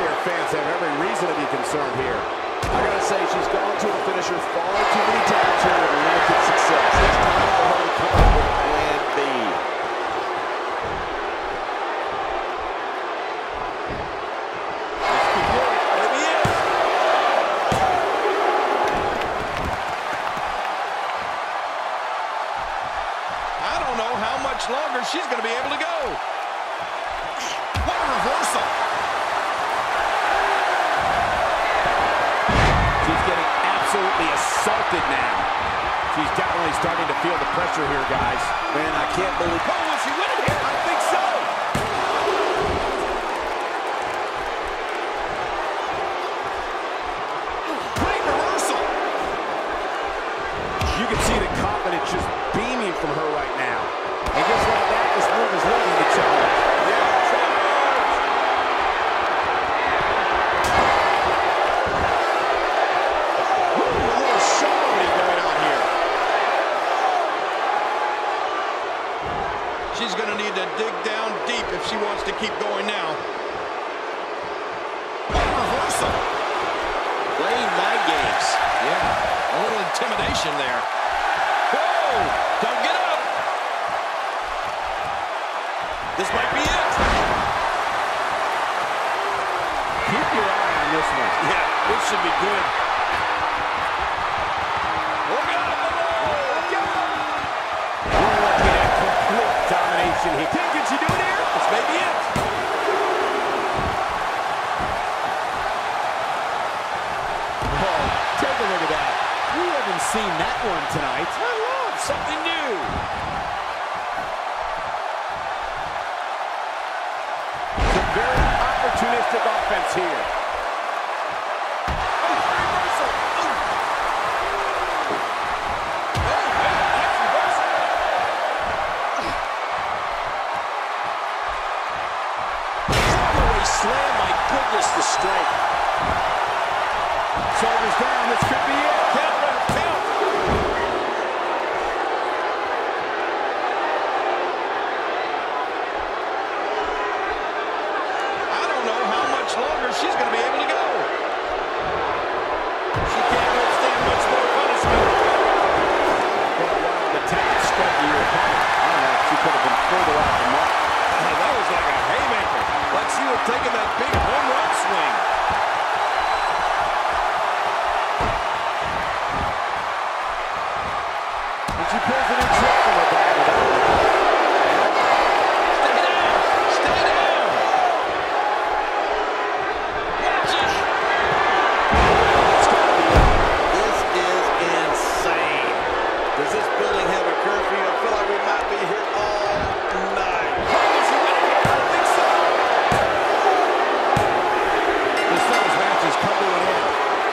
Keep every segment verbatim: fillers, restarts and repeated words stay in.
say her fans have every reason to be concerned here. I gotta say, she's gone to a finisher far too many times here with limited success. It's time for her to come up with plan B. This could do it. Maybe it. I don't know how much longer she's going to be able to go. What a reversal. She's getting absolutely assaulted now. She's definitely starting to feel the pressure here, guys. Man, I can't believe... Oh, will she win it here? I think so. Great reversal. You can see the confidence just beaming from her right now. And just like that, this move is winning the challenge. Yeah, charge. Ooh, a little showboating going on here. She's going to need to dig down deep if she wants to keep going now. What a reversal. Playing mind games. Yeah, a little intimidation there. Whoa! Don't get up! This might be it. Keep your eye on this one. Yeah, this should be good. Look out! Look out! We're looking at complete domination here. Can she do it here? This may be it. Oh, take a look at that. We haven't seen that one tonight. I love something new. Some very opportunistic offense here. Oh, reversal. Oh. Oh, man, nice reversal. Strawberry slam, my goodness, the strength. Shoulders down, this could be it. Count, count, count. I don't know how much longer she's going to be able to go. She can't withstand much more punishment. Well, while the tap struck your opponent, I don't know if she could have been further off the mark. Oh, that was like a haymaker. Like she was taking that big home run swing. And she pulls it in trick from her back with that one. Stay down. Stay down. Watch it. It's gotta be it. This is insane. Does this building have a curfew? I feel like we might be here all night. Is she winning here? I think so. This first match is coming to an end.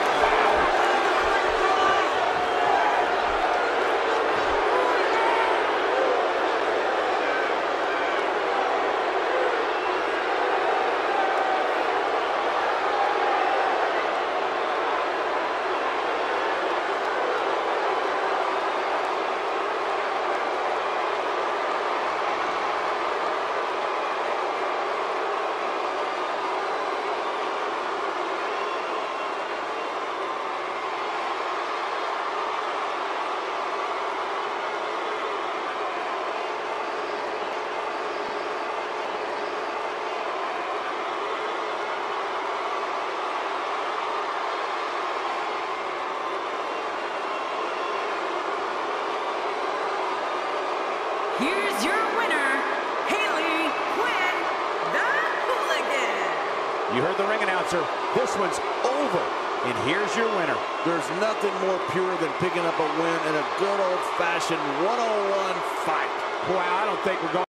Here's your winner, Haley Quinn, the Hooligan. You heard the ring announcer. This one's over. And here's your winner. There's nothing more pure than picking up a win in a good old-fashioned one-on-one fight. Wow, I don't think we're going